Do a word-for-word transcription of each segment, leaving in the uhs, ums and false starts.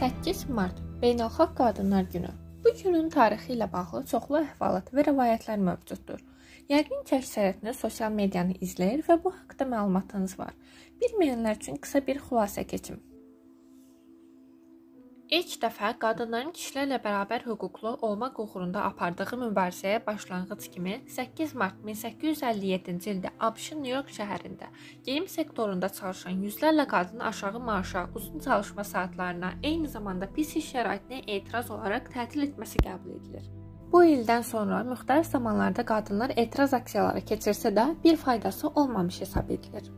səkkiz mart Beynəlxalq Qadınlar Günü. Bu günün tarixi ilə bağlı çoxlu əhvalat və rəvayətlər mövcuddur. Yəqin ki, əksəriyyətiniz sosial medianı izləyir və bu haqda məlumatınız var. Bilməyənlər üçün qısa bir xülasə keçim. İlk dəfə qadınların kişilərlə bərabər hüquqlu olmaq uğrunda apardığı mübarizəyə başlanğıc kimi səkkiz mart min səkkiz yüz əlli yeddinci ildə ABŞ-ın Nyu-York şəhərində geyim sektorunda çalışan yüzlərlə qadın aşağı maaşa, uzun çalışma saatlarına, eyni zamanda pis iş şəraitinə etiraz olaraq tətil etməsi qəbul edilir. Bu ildən sonra müxtəlif zamanlarda qadınlar etiraz aksiyaları keçirsə də bir faydası olmamış hesab edilir.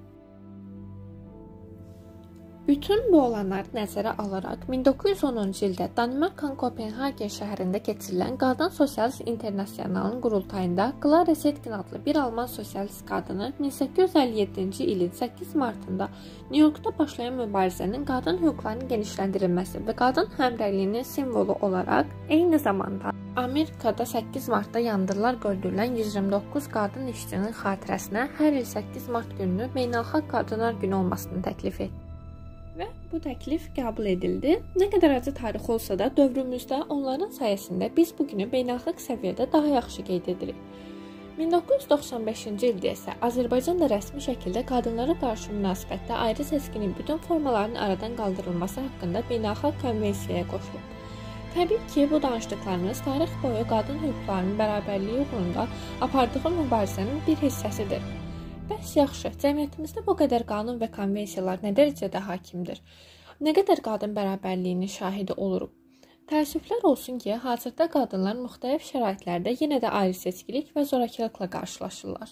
Bütün bu olanları nəzərə alaraq min doqquz yüz onuncu ildə Danimarkanın Kopenhagen şəhərində keçirilən Qadın Sosialist İnternasionalının qurultayında Clara Zetkin adlı bir Alman sosialist qadını min səkkiz yüz əlli yeddinci ilin səkkiz martında Nyu-Yorkda başlayan mübarizənin qadın hüquqlarının genişləndirilməsi və qadın həmrəyliyinin simvolu olaraq eyni zamanda Amerikada səkkiz martda yandırılar öldürülən yüz iyirmi doqquz qadın işçinin xatirəsinə hər il səkkiz mart gününü Beynəlxalq Qadınlar Günü olmasını təklif etdi. Və bu təklif qəbul edildi. Nə qədər acı tarix olsa da dövrümüzdə onların sayəsində biz bu günü beynəlxalq səviyyədə daha yaxşı qeyd edirik. min doqquz yüz doxsan beşinci ildə isə Azərbaycanda rəsmi şəkildə qadınlara qarşı münasibətdə ayrı seçkinin bütün formalarının aradan qaldırılması haqqında beynəlxalq konvensiyaya qoşulub. Təbii ki, bu danışdıqlarımız tarix boyu qadın hüquqlarının bərabərliyi uğrunda apardığı mübarizənin bir hissəsidir. Bəs yaxşı, cəmiyyətimizdə bu qədər qanun və konvensiyalar nə dərəcədə hakimdir? Nə qədər qadın bərabərliyinin şahidi oluruq? Təəssüflər olsun ki, hazırda qadınlar müxtəlif şəraitlərdə yenə də ayrı seçkilik və zorakılıqla qarşılaşırlar.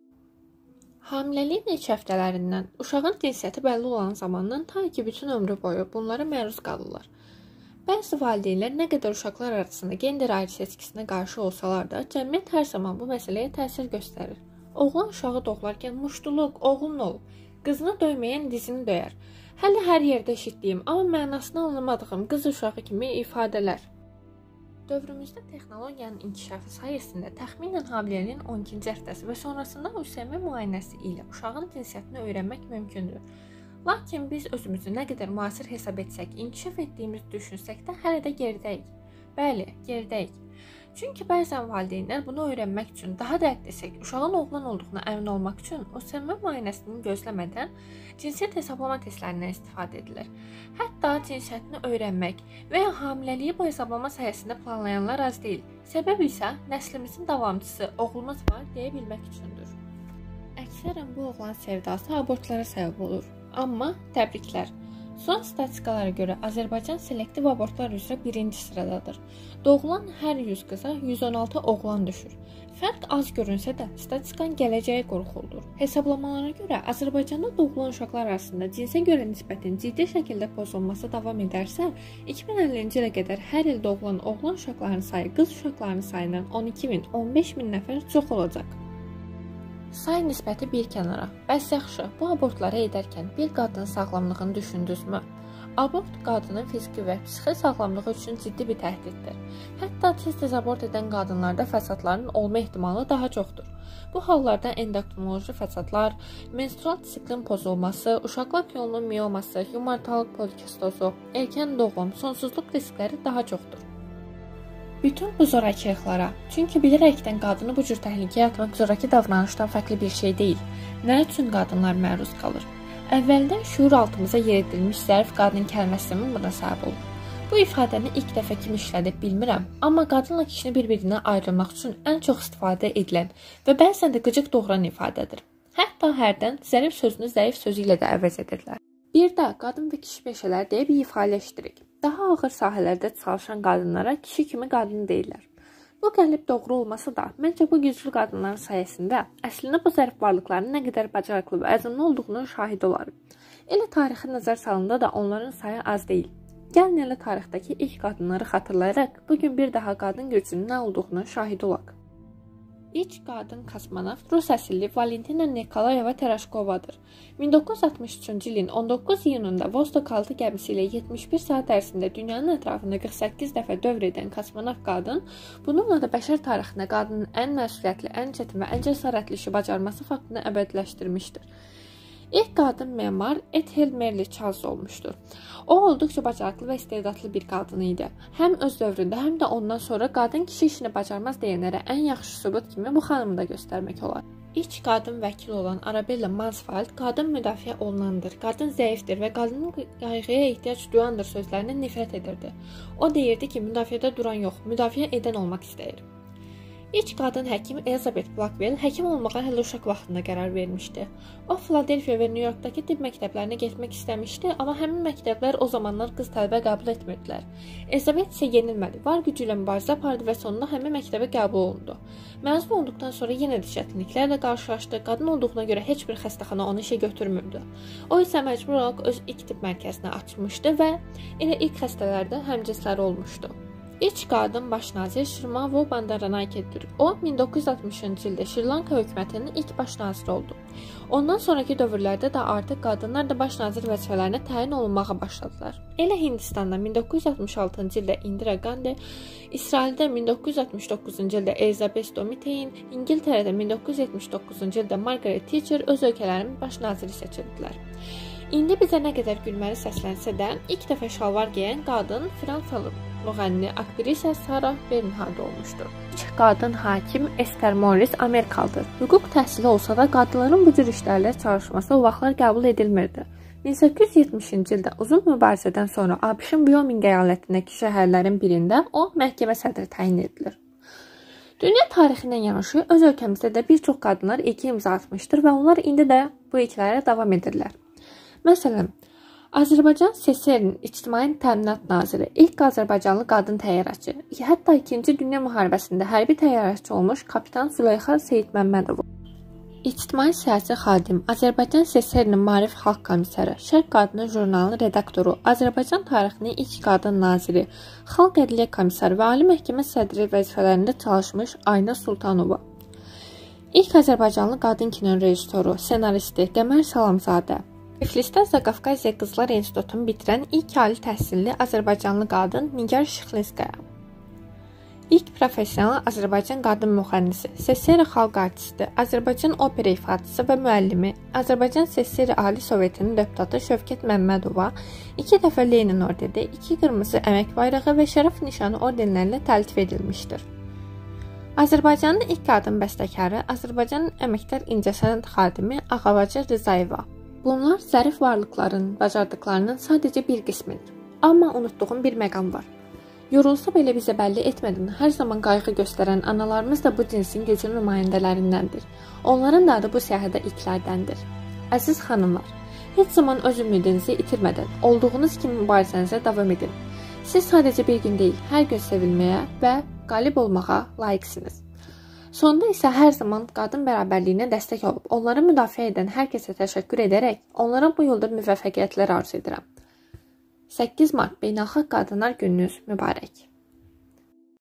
Hamiləliyin ilk həftələrindən, uşağın cinsiyyəti bəlli olan zamandan ta ki bütün ömrü boyu bunlara məruz qalırlar. Bəzi valideynlər nə qədər uşaqlar arasında gender ayrı seçkisinə qarşı olsalar da, cəmiyyət hər zaman bu məsələyə təsir göstərir. Oğlan uşağı doğularkən muştuluq, oğlun olub, qızını döyməyən dizini döyər. Hələ hər yerdə eşitdiyim, amma mənasını anlamadığım qız uşağı kimi ifadələr. Dövrümüzdə texnologiyanın inkişafı sayəsində təxminən hamiləliyin on ikinci həftəsi və sonrasında U S M müayinəsi ilə uşağın cinsiyyətini öyrənmək mümkündür. Lakin biz özümüzü nə qədər müasir hesab etsək, inkişaf etdiyimizi düşünsək də hələ də geridəyik. Bəli, geridəyik. Çünki bəzən valideynlər bunu öyrənmək üçün, daha dəqiq desək, uşağın oğlan olduğuna əmin olmaq üçün U S M müayinəsini gözləmədən cinsiyyət hesablama testlərindən istifadə edilir. Hətta cinsiyyətini öyrənmək və ya hamiləliyi bu hesablama sayəsində planlayanlar az deyil. Səbəb isə nəslimizin davamçısı oğlumuz var deyə bilmək üçündür. Əksərən bu oğlan sevdası abortlara səbəb olur. Amma təbriklər. Son statistikalara görə Azərbaycan selektiv abortlar üzrə birinci sıradadır. Doğulan hər yüz qıza yüz on altı oğlan düşür. Fərq az görünsə də statistikanın gələcəyi qorxuludur. Hesablamalara görə Azərbaycanda doğulan uşaqlar arasında cinsə görə nisbətin ciddi şəkildə pozulması davam edərsə, iki min əllinci ilə qədər hər il doğulan oğlan uşaqlarının sayı qız uşaqlarının sayından on iki min - on beş min nəfər çox olacaq. Say nisbəti bir kənara. Bəs yaxşı, bu abortları edərkən bir qadının sağlamlığını düşündünüzmü? Abort qadının fiziki və psixi sağlamlığı üçün ciddi bir təhdiddir. Hətta tez-tez abort edən qadınlarda fəsadların olma ehtimalı daha çoxdur. Bu hallarda endokrinoloji fəsadlar, menstrual siklin pozulması, uşaqlar yolunun mioması, yumurtalıq polikistozu, erkən doğum, sonsuzluq riskləri daha çoxdur. Bütün bu zorakılıqlara, çünki bilərəkdən qadını bu cür təhlükəyə atmaq zoraki davranışdan fərqli bir şey deyil. Nə üçün qadınlar məruz qalır? Əvvəldən şuur altımıza yeridilmiş zərif qadın kəlməsinin buna səbəb olur. Bu ifadəni ilk dəfə kim işlədib bilmirəm, amma qadınla kişini bir-birindən ayrılmaq üçün ən çox istifadə edilən və bəzən də qıcıq doğuran ifadədir. Hətta hərdən zərif sözünü zəif sözü ilə də əvəz edirlər. Bir də qadın və kişi peşələri deyə bir ifaləşdirik. Daha ağır sahələrdə çalışan qadınlara kişi kimi qadın deyirlər. Bu gəlib doğru olmasa da, məncə bu güclü qadınların sayəsində əslində bu zərif varlıqların nə qədər bacarıqlı və əzmli olduğunu şahid olarıq. Elə tarixi nəzər salında da onların sayı az deyil. Gəlin elə tarixdəki ilk qadınları xatırlayaraq, bugün bir daha qadın gücünün nə olduğunu şahid olaq. İlk qadın kosmonavt Rus əsilli Valentina Nikolayeva Tereshkovadır. min doqquz yüz altmış üçüncü ilin on doqquz iyununda Vostok altı gəmisi ilə yetmiş bir saat ərzində dünyanın ətrafında qırx səkkiz dəfə dövr edən kosmonavt qadın, bununla da bəşər tarixində qadının ən məsuliyyətli, ən çətin və ən cəsarətli işi bacarması faktını əbədiləşdirmişdir. İlk qadın memar Ethel Merle Charles olmuşdur. O olduqca bacarıqlı və istedadlı bir qadın idi. Həm öz dövründə, həm də ondan sonra qadın kişi işini bacarmaz deyənlərə ən yaxşı sübut kimi bu xanımı da göstərmək olar. İlk qadın vəkil olan Arabella Mansfield, qadın müdafiə olunandır, qadın zəifdir və qadının qayğıya ehtiyac duyandır sözlərindən nifrət edirdi. O deyirdi ki, müdafiədə duran yox, müdafiə edən olmaq istəyir. İlk qadın həkim Elizabeth Blackwell həkim olmağa hələ uşaq vaxtında qərar vermişdi. O, Philadelphia və New Yorkdakı tibb məktəblərinə getmək istəmişdi, amma həmin məktəblər o zamanlar qız tələbə qəbul etmirdilər. Elizabeth isə yenilmədi, var gücü ilə mübarizə apardı və sonunda həmin məktəbə qəbul olundu. Məzun olduqdan sonra yenə də çətinliklərlə qarşılaşdı. Qadın olduğuna görə heç bir xəstəxana onu işə götürmürdü. O isə məcbur olaraq öz ilk tibb mərkəzini açmışdı və elə ilk xəstələrdə həmcinsləri olmuşdu. İlk qadın baş nazir Shrimavo Bandaranaike'dir. O, min doqquz yüz altmışıncı ildə Şri Lanka hökumətinin ilk baş naziri oldu. Ondan sonraki dövrlərdə də artıq qadınlar da baş nazir vəzifələrinə təyin olunmağa başladılar. Elə Hindistanda min doqquz yüz altmış altıncı ildə Indira Gandhi, İsraildə min doqquz yüz altmış doqquzuncu ildə Elizabeth Domitian, İngiltərədə min doqquz yüz yetmiş doqquzuncu ildə Margaret Thatcher öz ölkələrinin baş naziri seçildilər. İndi bizə nə qədər gülməli səslənsə də, ilk dəfə şalvar geyən qadın Fransalı müğənni, aktrisa Sarah Bernhardt olmuşdur. İlk qadın hakim Esther Morris Amerikalıdır. Hüquq təhsili olsa da qadınların bu cür işlərlə çalışması o vaxtlar qəbul edilmirdi. min səkkiz yüz yetmişinci ildə uzun mübarizədən sonra ABŞ-ın Wyoming əyalətindəki şəhərlərin birində o məhkəmə sədri təyin edilir. Dünya tarixindən yanaşı öz ölkəmizdə də bir çox qadınlar ilki imza atmışdır və onlar indi də bu ilklərə davam edirlər. Məsələn, Azərbaycan S S R-nin İctimai Təminat Naziri, ilk Azərbaycanlı qadın təyyarəçi, hətta ikinci Dünya müharibəsində hərbi təyyarəçi olmuş kapitan Züleyxa Seyidməmmədova. İctimai siyasi xadim, Azərbaycan S S R-nin Maarif Xalq Komissarı, Şərq Qadını jurnalının redaktoru, Azərbaycan tarixinin ilk qadın naziri, Xalq Ədliyyə Komissarı və Ali Məhkəmə sədri vəzifələrində çalışmış Ayna Sultanova. İlk Azərbaycanlı qadın kino rejissoru, senaristi Qəmər Salamzadə. Tiflisdə Zaqafqaziya Qızlar İnstitutunu bitirən ilk ali təhsilli Azərbaycanlı qadın Nigar Şıxlinskaya. İlk professional Azərbaycan qadın müğənnisi, S S R xalq artisti, Azərbaycan opera ifaçısı və müəllimi, Azərbaycan S S R Ali Sovetinin deputatı Şövkət Məmmədova iki dəfə Lenin ordeni, iki qırmızı əmək bayrağı və şərəf nişanı ordenlərlə təltif edilmişdir. Azərbaycanın ilk qadın bəstəkarı, Azərbaycanın əməkdar incəsənət xadimi Ağabacı Rzayeva. Bunlar zərif varlıqların, bacardıqlarının sadəcə bir qismidir. Amma unutduğum bir məqam var. Yorulsa belə bizə bəlli etmədən hər zaman qayğı göstərən analarımız da bu cinsin güclü nümayəndələrindəndir. Onların da adı bu siyahıda ilklərdəndir. Əziz xanımlar, heç zaman öz ümidinizi itirmədən, olduğunuz kimi mübarizənizə davam edin. Siz sadəcə bir gün deyil, hər gün sevilməyə və qalib olmağa layiqsiniz. Sonda isə hər zaman qadın bərabərliyinə dəstək olub, onları müdafiə edən hər kəsə təşəkkür edərək, onlara bu yolda müvəffəqiyyətlər arzu edirəm. səkkiz mart Beynəlxalq Qadınlar Gününüz mübarək.